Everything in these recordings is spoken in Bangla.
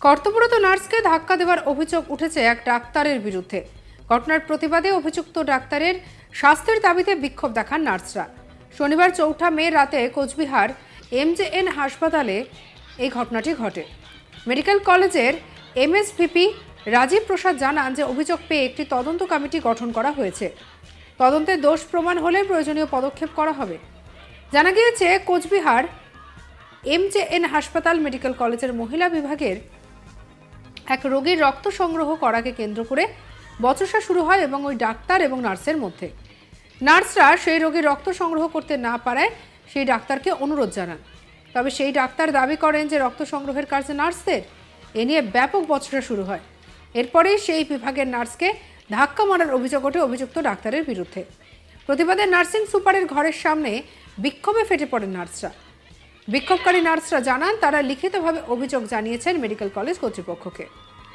কর্তব্যরত নার্সকে ধাক্কা দেওয়ার অভিযোগ উঠেছে এক ডাক্তারের বিরুদ্ধে। ঘটনার প্রতিবাদে অভিযুক্ত ডাক্তারের শাস্তির দাবিতে বিক্ষোভ দেখান নার্সরা। শনিবার ৪ঠা মে রাতে কোচবিহার MJN হাসপাতালে এই ঘটনাটি ঘটে। মেডিকেল কলেজের MSVP রাজীব প্রসাদ জানান যে অভিযোগ পেয়ে একটি তদন্ত কমিটি গঠন করা হয়েছে। তদন্তে দোষ প্রমাণ হলে প্রয়োজনীয় পদক্ষেপ করা হবে। জানা গিয়েছে কোচবিহার MJN হাসপাতাল মেডিকেল কলেজের মহিলা বিভাগের এক রোগীর রক্ত সংগ্রহ করাকে কেন্দ্র করে বচসা শুরু হয় এবং ওই ডাক্তার এবং নার্সের মধ্যে। নার্সরা সেই রোগীর রক্ত সংগ্রহ করতে না পারায় সেই ডাক্তারকে অনুরোধ জানান। তবে সেই ডাক্তার দাবি করেন যে রক্ত সংগ্রহের কাজ নার্সদের। এ নিয়ে ব্যাপক বচসা শুরু হয়। এরপরেই সেই বিভাগের নার্সকে ধাক্কা মারার অভিযোগ ওঠে অভিযুক্ত ডাক্তারের বিরুদ্ধে। প্রতিবাদে নার্সিং সুপারের ঘরের সামনে বিক্ষোভে ফেটে পড়েন নার্সরা। বিক্ষোভকারী নার্সরা জানান তারা লিখিতভাবে অভিযোগ জানিয়েছেন মেডিকেল কলেজ কর্তৃপক্ষকে।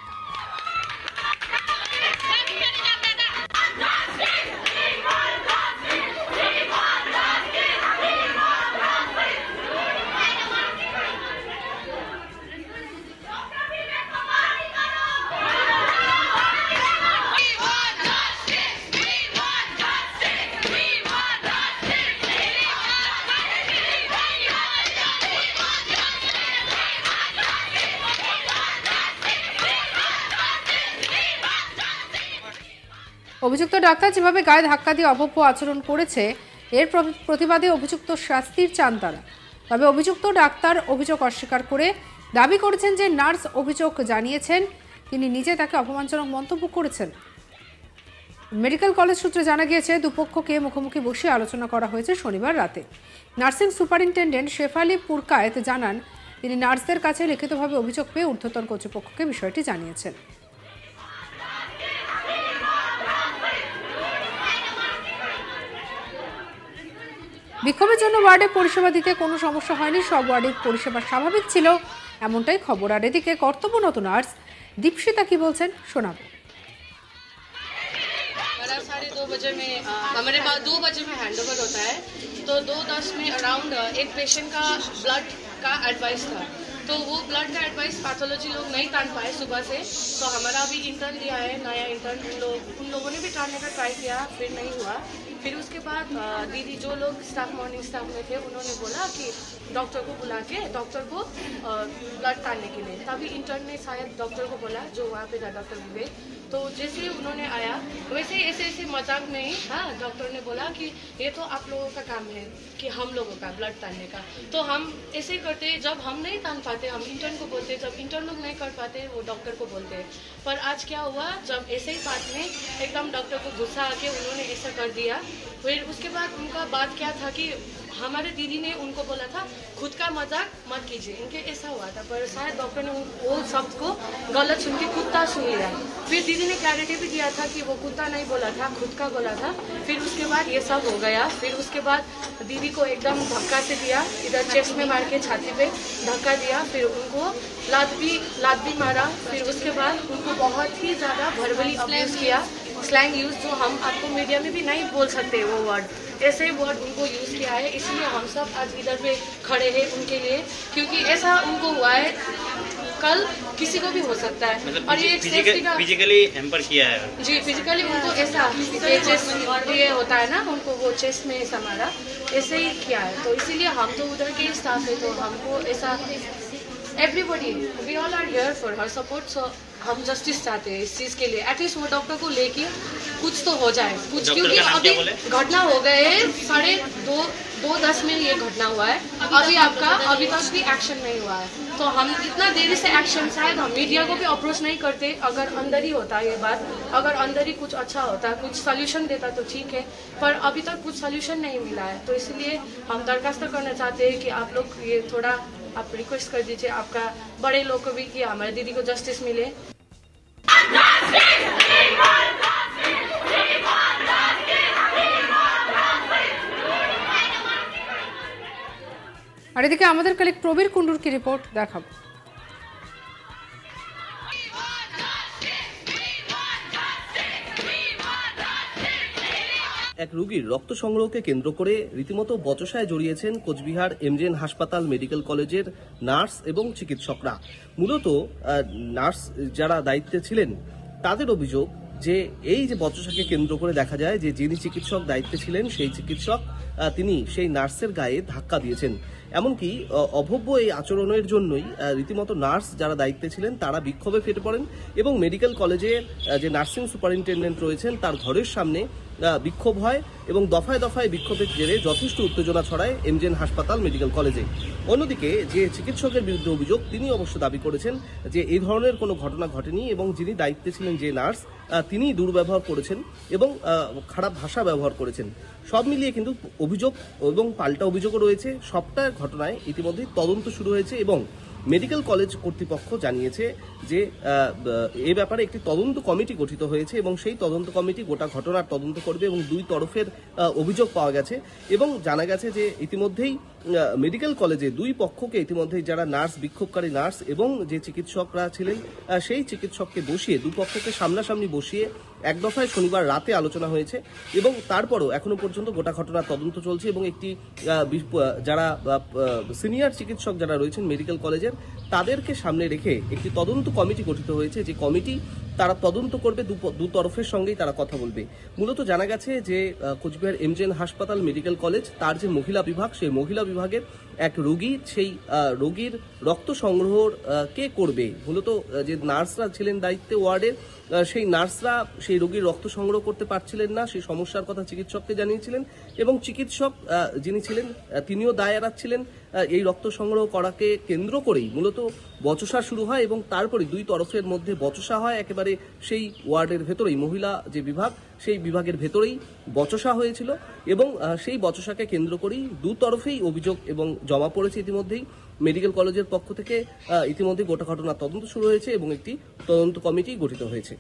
অভিযুক্ত ডাক্তার যেভাবে গায়ে ধাক্কা দিয়ে অভব্য আচরণ করেছে এর প্রতিবাদে অভিযুক্ত শাস্তির চান তারা। তবে অভিযুক্ত ডাক্তার অভিযোগ অস্বীকার করে দাবি করেছেন যে নার্স অভিযোগ জানিয়েছেন, তিনি নিজে তাকে অপমানজনক মন্তব্য করেছেন। মেডিকেল কলেজ সূত্রে জানা গিয়েছে দুপক্ষকে মুখোমুখি বসে আলোচনা করা হয়েছে শনিবার রাতে। নার্সিং সুপারিনটেন্ডেন্ট শেফালি পুরকায়েত জানান তিনি নার্সদের কাছে লিখিতভাবে অভিযোগ পেয়ে ঊর্ধ্বতন কর্তৃপক্ষকে বিষয়টি জানিয়েছেন। বিক্ষোভের জন্য ওয়ার্ডে পরিষেবা দিতে কোনো সমস্যা হয়নি, সব ওয়ার্ডের পরিষেবা স্বাভাবিক ছিল এমনটাই খবর। আর এদিকে কর্তব্যরত নার্স दीपशिता की बोलছেন শোনাবো। साढ़े 2 बजे में हमारे पास 2 बजे में हैंडओवर होता है, तो 2:10 में अराउंड एक पेशेंट का ब्लड का एडवाइस था, तो वो ब्लड का एडवाइस पैथोलॉजी लोग नहीं तान पाए सुबह से। तो हमारा अभी इंटर्न लिया है, नया इंटर्न, उन लोगों ने भी तानने का ट्राई किया, फिर नहीं हुआ। फिर उसके बाद दीदी जो लोग स्टाफ मॉर्निंग स्टाफ में थे उन्होंने बोला कि डॉक्टर को बुला के डॉक्टर को ब्लड तानने के लिए। तभी इंटर्न ने शायद डॉक्टर को बोला, जो वहाँ पे था डॉक्टर विवेक, तो जैसे उन्होंने आया वैसे ऐसे ऐसे मजाक नहीं, हाँ डॉक्टर ने बोला कि ये तो आप लोगों का काम है कि हम लोगों का ब्लड तानने का, तो हम ऐसे ही करते। जब हम नहीं तान पाते हम इंटर्न को बोलते, जब इंटर्न लोग नहीं कर पाते वो डॉक्टर को बोलते। पर आज क्या हुआ, जब ऐसे ही बात में एकदम डॉक्टर को गुस्सा आके उन्होंने ऐसा कर दिया। फिर उसके बाद उनका बात क्या था कि हमारे दीदी ने उनको बोला था खुद का मजाक मत कीजिए, इनके ऐसा हुआ था। पर शायद डॉक्टर ने वो शब्द को गलत सुन के कुत्ता सुन लिया। फिर दीदी ने क्लैरिटी भी दिया था कि वो कुत्ता नहीं बोला था, खुद का बोला था। फिर उसके बाद ये सब हो गया। फिर उसके बाद दीदी को एकदम धक्का से दिया, इधर चेस्ट में मार के छाती पे धक्का दिया, फिर उनको लात भी मारा। फिर उसके बाद उनको बहुत ही ज़्यादा वर्बली अब्यूज़ किया, स्लैंग यूज़, जो हम आपको मीडिया में भी नहीं बोल सकते वो वर्ड, ऐसे वर्ड उनको यूज़ किया है। इसलिए हम सब आज इधर पे खड़े हैं उनके लिए, क्योंकि ऐसा उनको हुआ है, कल किसी को भी हो सकता है। मतलब और ये फिजिकली हैम्पर किया है जी, फिजिकली उनको ऐसा चेस्ट ये होता है ना, उनको वो चेस्ट में ऐसा मारा, ऐसे ही किया है। तो इसीलिए हम तो उधर के स्टाफ है, तो हमको ऐसा everybody we all are here for her support. So हम जस्टिस चाहते हैं इस चीज़ के लिए, एटलीस्ट वो डॉक्टर को लेके कुछ तो हो जाए कुछ, क्योंकि अभी घटना हो गए 2:10 में ये घटना हुआ है, अभी तक भी एक्शन नहीं हुआ है। तो हम इतना देरी से एक्शन, शायद हम मीडिया को भी अप्रोच नहीं करते। अगर अंदर ही होता ये बात, अगर अंदर ही कुछ अच्छा होता, कुछ सोल्यूशन देता तो ठीक है, पर अभी तक कुछ सोल्यूशन नहीं मिला है। तो इसलिए हम दरखास्त करना चाहते हैं कि आप लोग ये थोड़ा आप रिक्वेस्ट कर दीजिए आपका बड़े लोग को भी कि हमारे दीदी को जस्टिस मिले। আর এদিকে আমাদের কালেক্ট প্রবীর কুণ্ডুর কি রিপোর্ট দেখাবো। এক রোগীর রক্ত সংগ্রহকে কেন্দ্র করে রীতিমতো বচসায় জড়িয়েছেন কোচবিহার এমজেএন হাসপাতাল মেডিকেল কলেজের নার্স এবং চিকিৎসকরা। মূলত নার্স যারা দায়িত্বে ছিলেন তাদের অভিযোগ যে এই যে বচসাকে কেন্দ্র করে দেখা যায় যে যিনি চিকিৎসক দায়িত্বে ছিলেন সেই চিকিৎসক তিনি সেই নার্সের গায়ে ধাক্কা দিয়েছেন। এমনকি অভব্য এই আচরণের জন্যই রীতিমতো নার্স যারা দায়িত্বে ছিলেন তারা বিক্ষোভে ফেটে পড়েন এবং মেডিকেল কলেজের যে নার্সিং সুপারিনটেন্ডেন্ট রয়েছেন তার ঘরের সামনে বিক্ষোভ হয় এবং দফায় দফায় বিক্ষোভের জেরে যথেষ্ট উত্তেজনা ছড়ায় এমজেএন হাসপাতাল মেডিকেল কলেজে। অন্যদিকে যে চিকিৎসকের বিরুদ্ধে অভিযোগ তিনি অবশ্য দাবি করেছেন যে এই ধরনের কোনো ঘটনা ঘটেনি এবং যিনি দায়িত্বে ছিলেন যে নার্স তিনি দুর্ব্যবহার করেছেন এবং খারাপ ভাষা ব্যবহার করেছেন। সব মিলিয়ে কিন্তু অভিযোগ এবং পাল্টা অভিযোগও রয়েছে। সবটা ঘটনায় ইতিমধ্যেই তদন্ত শুরু হয়েছে এবং মেডিকেল কলেজ কর্তৃপক্ষ জানিয়েছে যে এ ব্যাপারে একটি তদন্ত কমিটি গঠিত হয়েছে এবং সেই তদন্ত কমিটি গোটা ঘটনার তদন্ত করবে এবং দুই তরফের অভিযোগ পাওয়া গেছে এবং জানা গেছে যে ইতিমধ্যেই মেডিকেল কলেজে দুই পক্ষকে ইতিমধ্যেই যারা নার্স বিক্ষোভকারী নার্স এবং যে চিকিৎসকরা ছিলেন সেই চিকিৎসককে বসিয়ে দুপক্ষকে সামনাসামনি বসিয়ে এক দফায় শনিবার রাতে আলোচনা হয়েছে এবং তারপরও এখনো পর্যন্ত গোটা ঘটনার তদন্ত চলছে এবং একটি যারা সিনিয়র চিকিৎসক যারা রয়েছেন মেডিকেল কলেজের তাদেরকে সামনে রেখে একটি তদন্ত কমিটি গঠিত হয়েছে। যে কমিটি তারা তদন্ত করবে, দু তরফের সঙ্গেই তারা কথা বলবে। মূলত জানা গেছে যে কোচবিহার এমজেএন হাসপাতাল মেডিকেল কলেজ তার যে মহিলা বিভাগ সেই মহিলা বিভাগের এক রোগী, সেই রোগীর রক্ত সংগ্রহ কে করবে, মূলত যে নার্সরা ছিলেন দায়িত্বে ওয়ার্ডের সেই নার্সরা সেই রোগীর রক্ত সংগ্রহ করতে পারছিলেন না, সেই সমস্যার কথা চিকিৎসককে জানিয়েছিলেন এবং চিকিৎসক যিনি ছিলেন তিনিও দায় এড়াচ্ছিলেন। এই রক্ত সংগ্রহ করাকে কেন্দ্র করেই মূলত বচসা শুরু হয় এবং তারপরে দুই তরফের মধ্যে বচসা হয় একেবারে সেই ওয়ার্ডের ভেতরেই, মহিলা যে বিভাগ সেই বিভাগের ভেতরেই বচসা হয়েছিল এবং সেই বচসাকে কেন্দ্র করেই দু তরফেই অভিযোগ এবং জমা পড়েছে। ইতিমধ্যেই মেডিকেল কলেজের পক্ষ থেকে ইতিমধ্যে গোটা ঘটনার তদন্ত শুরু হয়েছে এবং একটি তদন্ত কমিটি গঠিত হয়েছে।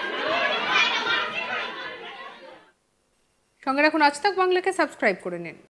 সঙ্গে রাখুন আজ তাক বাংলাকে, সাবস্ক্রাইব করে নিন।